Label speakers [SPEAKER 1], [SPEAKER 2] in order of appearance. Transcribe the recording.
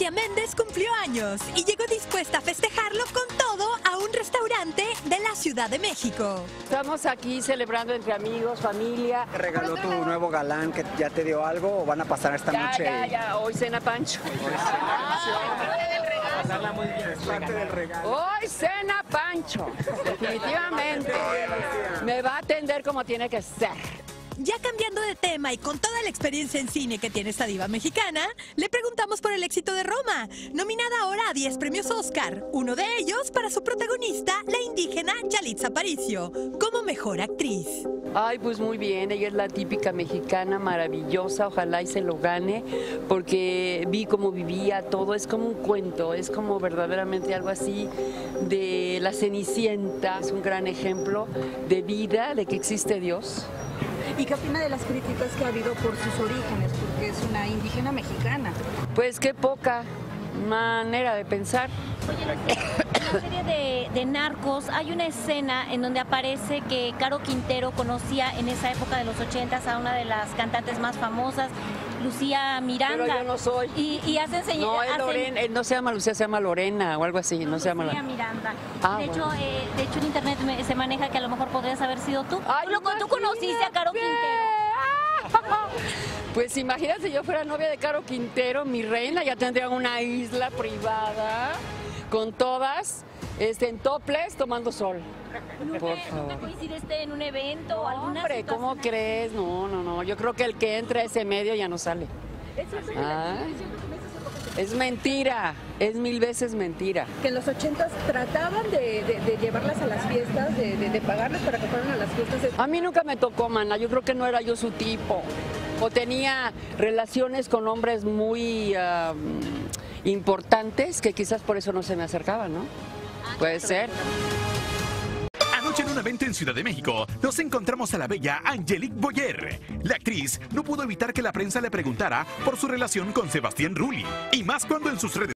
[SPEAKER 1] Lucía Méndez cumplió años y llegó dispuesta a festejarlo con todo a un restaurante de la Ciudad de México.
[SPEAKER 2] Estamos aquí celebrando entre amigos, familia.
[SPEAKER 3] ¿Te regaló tu nuevo galán que ya te dio algo o van a pasar esta noche?
[SPEAKER 2] Ya, hoy cena Pancho.
[SPEAKER 3] Pasarla muy bien, es parte del regalo.
[SPEAKER 2] Hoy cena Pancho, definitivamente. Me va a atender como tiene que ser.
[SPEAKER 1] Ya cambiando de tema y con toda la experiencia en cine que tiene esta diva mexicana, le preguntamos por el éxito de Roma, nominada ahora a 10 premios Oscar, uno de ellos para su protagonista, la indígena Yalitza Aparicio, como mejor actriz.
[SPEAKER 2] Ay, pues muy bien, ella es la típica mexicana maravillosa, ojalá y se lo gane, porque vi cómo vivía todo, es como un cuento, es como verdaderamente algo así de la Cenicienta, es un gran ejemplo de vida, de que existe Dios.
[SPEAKER 4] ¿Y qué opina de las críticas que ha habido por sus orígenes? Porque es una indígena mexicana.
[SPEAKER 2] Pues qué poca manera de pensar.
[SPEAKER 5] Oye, en la serie de Narcos hay una escena en donde aparece que Caro Quintero conocía en esa época de los 80s a una de las cantantes más famosas, Lucía Miranda.
[SPEAKER 2] Pero yo no soy.
[SPEAKER 5] Y hacen señal.
[SPEAKER 2] No, es Lorena, no se llama Lucía, se llama Lorena o algo así, no se llama
[SPEAKER 5] Lucía Miranda.
[SPEAKER 2] Ah,
[SPEAKER 5] de,
[SPEAKER 2] bueno.
[SPEAKER 5] de hecho, en internet se maneja que a lo mejor podrías haber sido tú.
[SPEAKER 2] Ay,
[SPEAKER 5] ¿Tú conociste a Caro Quintero?
[SPEAKER 2] Pues imagínate si yo fuera novia de Caro Quintero, mi reina, ya tendría una isla privada con todas en toples tomando sol. Por favor.
[SPEAKER 5] ¿Nunca coincidiste en un evento o alguna
[SPEAKER 2] Hombre,
[SPEAKER 5] situación
[SPEAKER 2] ¿cómo
[SPEAKER 5] así?
[SPEAKER 2] crees? No, yo creo que el que entra a ese medio ya no sale. Ah, es mentira, es 1000 veces mentira.
[SPEAKER 4] Que en los 80s trataban de llevarlas a las fiestas, de pagarles para que fueran a las fiestas.
[SPEAKER 2] A mí nunca me tocó, mana, yo creo que no era yo su tipo. O tenía relaciones con hombres muy importantes que quizás por eso no se me acercaban, ¿no? Puede ser.
[SPEAKER 6] Anoche en un evento en Ciudad de México, nos encontramos a la bella Angelique Boyer. La actriz no pudo evitar que la prensa le preguntara por su relación con Sebastián Rulli, y más cuando en sus redes